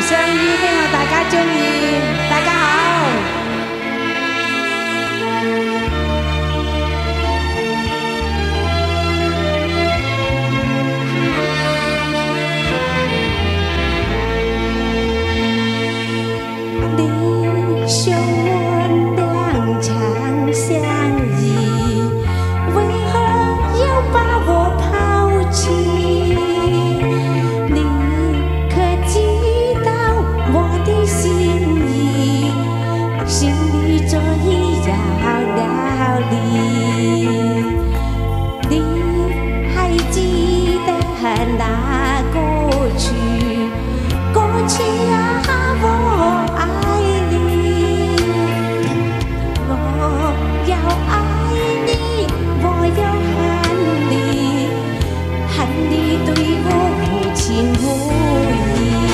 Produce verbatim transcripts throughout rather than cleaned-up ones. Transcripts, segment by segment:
相遇，希望大家中意。大家好。你说我两长相依，为何要把我抛弃？你可知道我的心意？心里早已要了离。你还记得那过去？过去啊，我爱你，我要爱你，我要恨你，恨你对我无情无义。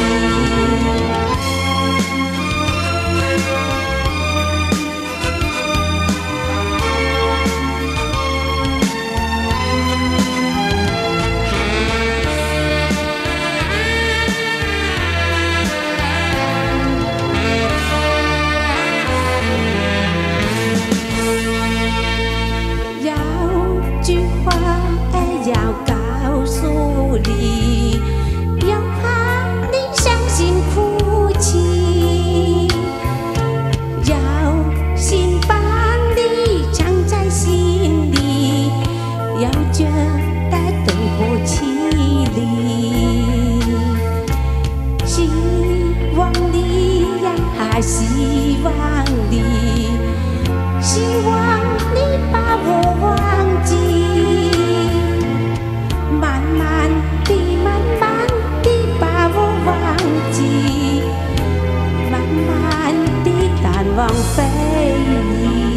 有句话要告诉你，要怕你伤心哭泣，要心把你藏在心里，要觉得对不起你。希望你呀，希望你，希望你把我忘记，慢慢地、慢慢地把我忘记，慢慢地淡忘非议。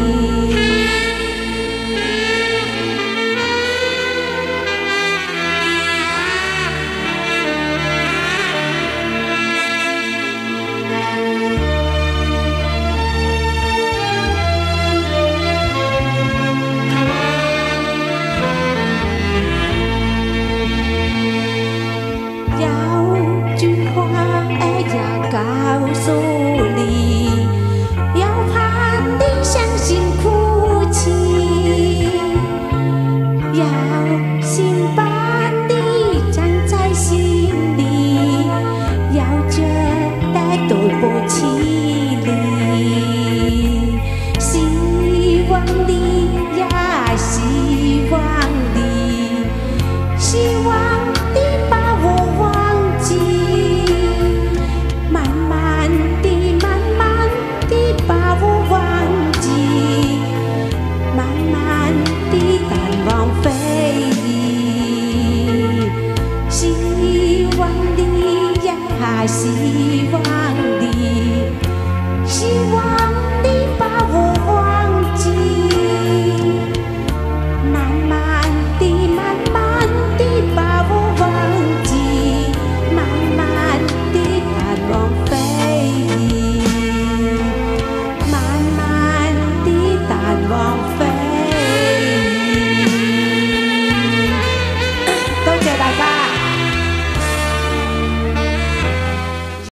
有句话要告诉你，要怕你伤心哭泣，要心把你藏在心里，要觉得对不起。